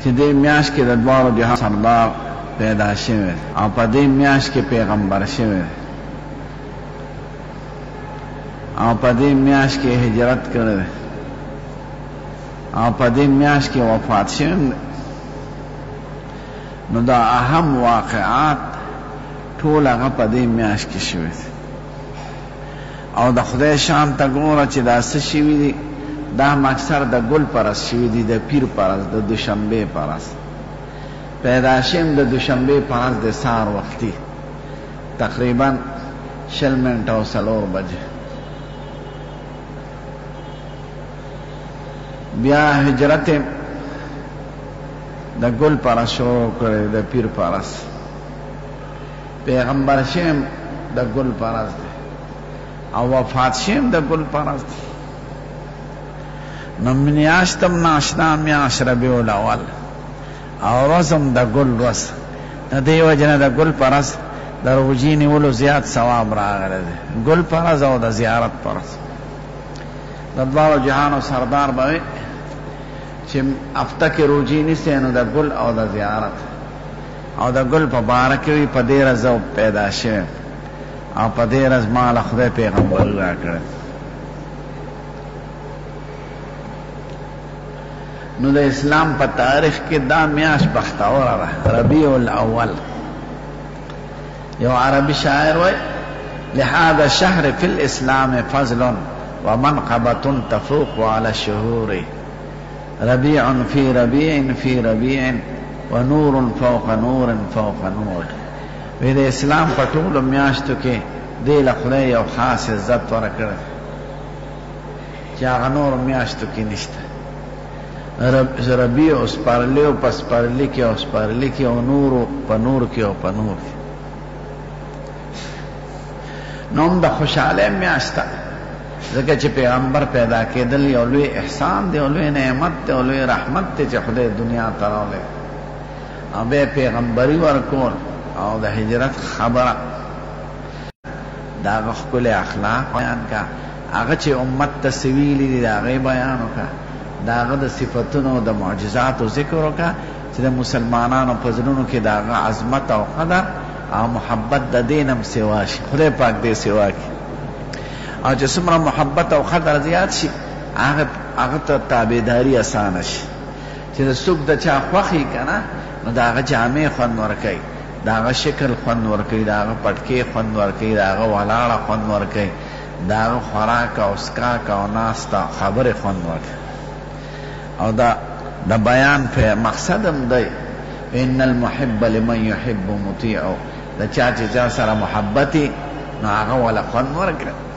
چې دې میاشت کې د دواړو جهان سردار پیدا شوی او په دې میاشت کې پیغمبر شوی او په دې میاشت کې هجرت کړی او په دې میاشت کې وفات شوی. نو دا اهم واقعات ټول هغه په دې میاشت کې شوی او د خدای شان ته ګوره چې دا څه شوي دي. دا مکثر د ګل پرست شوي دي، د پیر پرست، د دوشنبې پرست. پیدا شیم د دوشنبې پرست د سهار وختي تقریبا 20 منټه او 4 بجې. بیا هجرت د ګل پرست شروع کړی، د پیر پرست. پیغمبر شیم د ګل پرست دی او وفات شیم د ګل پرست دی. نو میاشتم ناشنا میاشت ربیع الاول او ورځم د ګل ورځ. د دې وجې نه د ګل پرست د روژې نیولو زیات ثواب راغلی دی. ګل پرست او د زیارت پرست د دواړو جهانو سردار به وي چې هفته کې روژې نیسي نو د ګل او د زیارت او د ګل په باره کې وي په دې ورځ پیدا شوی او په دې ورځ ما له خدای پیغمبر راکړی. نو د اسلام په تاریخ کې دا میاشت بختوره ده، ربیع الاول. یو عربي شاعر وای لهذا الشهر في الاسلام فضل ومنقبة تفوق على الشهور، ربيع في ربيع في ربيع ونور فوق نور فوق نور. وی د اسلام په ټولو میاشتو کې دې له خدای یو خاص عزت ورکړی چې هغه نورو میاشتو کې نشته. ربیع او سپرلی او په سپرلی کې او سپرلی کې او نورو په نور کې او په نور کې. نوم د خوشحالی میاشت ده ځکه چې پیغمبر پیدا کېدل یو لوی احسان دی او لوی نعمت دی او لوی رحمت دی چې خدای دنیا ته راولی او بیا پیغمبري ورکول او د هجرت خبره د هغه ښکلي اخلاق بیان کا، هغه چې امت ته څه ویلي دي د هغې بیان وکړه، د هغه د صفتونو د معجزاتو ذکر وکړه چې د مسلمانانو په زړونو کې د هغه عظمت او قدر او محبت د دې نه هم سوا شي. خدای پاک دې سوا کړي او چې څومره محبت او قدر زیات شي هغه ته تابعداري اسانه شي. چې د څوک د چا خوښي که نه نو د هغه جامې خوند ورکوي، د هغه شکل خوند ورکوي، د هغه پټکې خوند ورکوي، د هغه ولاړه خوند ورکوي، د هغه خوراک او څښاک او ناسته خبرې خوند ورکوي. او دا د بیان په مقصد هم دی ان المحب لمن يحب مطیع. د چا چې چا سره محبتي نو هغه ولا خوند ورکړي.